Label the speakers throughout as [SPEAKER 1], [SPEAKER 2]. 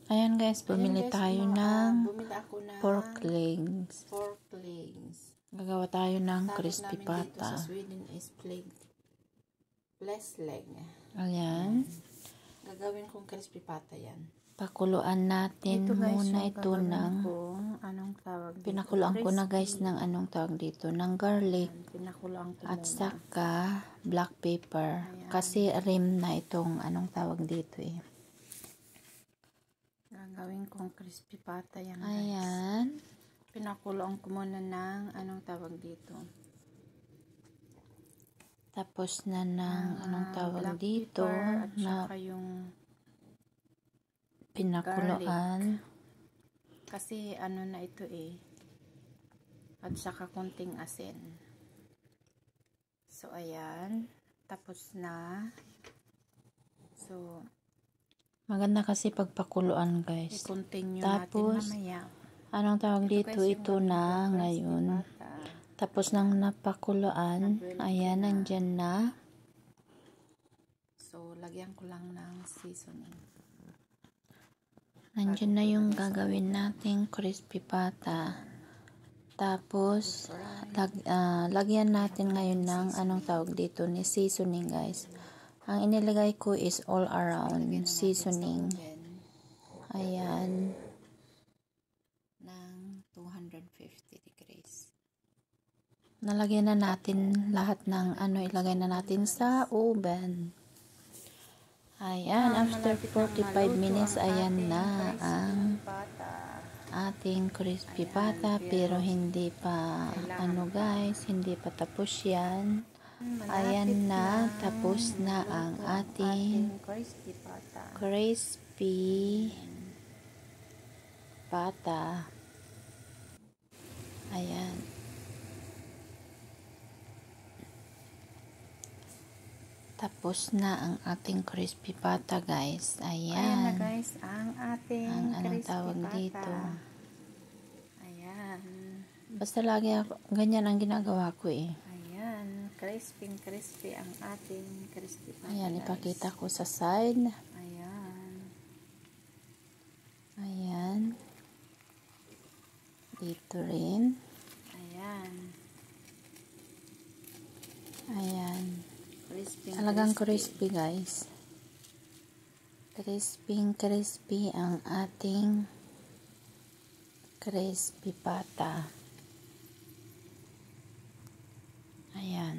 [SPEAKER 1] Ayan guys, bumili tayo ng
[SPEAKER 2] bumili ako ng
[SPEAKER 1] pork legs. Gagawa tayo ng crispy pata.
[SPEAKER 2] Dito sa Sweden is fläsklägg.
[SPEAKER 1] Ayan.
[SPEAKER 2] Gagawin kong crispy pata yan.
[SPEAKER 1] Pakuluan natin muna ito ng pinakuluan ko na guys ng anong tawag dito, ng garlic at saka black pepper.
[SPEAKER 2] Ayan.
[SPEAKER 1] Kasi rim na itong anong tawag dito eh.
[SPEAKER 2] Gagawin kong crispy pata yan guys.
[SPEAKER 1] Ayan.
[SPEAKER 2] Pinakuluan ko muna ng anong tawag dito.
[SPEAKER 1] Tapos na ng anong tawag dito na
[SPEAKER 2] yung
[SPEAKER 1] pinakuluan.
[SPEAKER 2] Kasi ano na ito eh. At saka konting asin. So ayan. Tapos na. So
[SPEAKER 1] maganda kasi pagpakuluan guys.
[SPEAKER 2] I-continue
[SPEAKER 1] tapos,
[SPEAKER 2] natin mamaya.
[SPEAKER 1] Anong tawag dito? Ito na ngayon. Tapos nang napakuluan, ayan, nandyan na.
[SPEAKER 2] So, lagyan ko lang ng seasoning.
[SPEAKER 1] Nandyan na yung gagawin nating crispy pata. Tapos, lagyan natin ngayon ng anong tawag dito ni seasoning guys. Ang inilagay ko is all around seasoning. Ayan.
[SPEAKER 2] Ng 250 degrees.
[SPEAKER 1] Nalagyan na natin lahat ng ilagay na natin sa oven. Ayan, after 45 minutes, ayan na ang ating crispy pata. Pero hindi pa, guys, hindi pa tapos yan. Ayan na, tapos na ang ating crispy pata. Ayan. Tapos na ang ating crispy pata guys. Ayan.
[SPEAKER 2] Ayan na guys ang ating
[SPEAKER 1] anong
[SPEAKER 2] crispy
[SPEAKER 1] tawag
[SPEAKER 2] pata.
[SPEAKER 1] Dito.
[SPEAKER 2] Ayan.
[SPEAKER 1] Basta lagi ganyan ang ginagawa ko eh.
[SPEAKER 2] Ayan. Crispy ang ating crispy pata.
[SPEAKER 1] Ayan,
[SPEAKER 2] guys.
[SPEAKER 1] ipakita ko sa side.
[SPEAKER 2] Ayan.
[SPEAKER 1] Ayan. Dito rin.
[SPEAKER 2] Ayan.
[SPEAKER 1] Ayan. Talagang crispy guys. Crispy ang ating crispy pata. Ayan.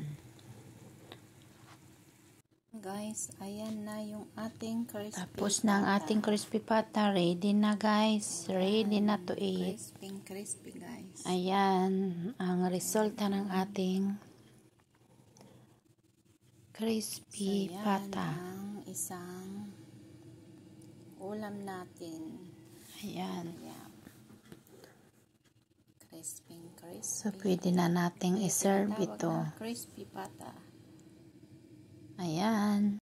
[SPEAKER 2] Guys, ayan na yung ating crispy
[SPEAKER 1] Tapos na ang ating crispy pata. Ready na guys. Ready na to eat.
[SPEAKER 2] Crispy guys.
[SPEAKER 1] Ayan. Ang resulta ng ating crispy pata.
[SPEAKER 2] Ang isang ulam natin.
[SPEAKER 1] Ayan.
[SPEAKER 2] Ayan. Crispy.
[SPEAKER 1] So, pwede na nating iserve ito.
[SPEAKER 2] Crispy pata.
[SPEAKER 1] Ayan.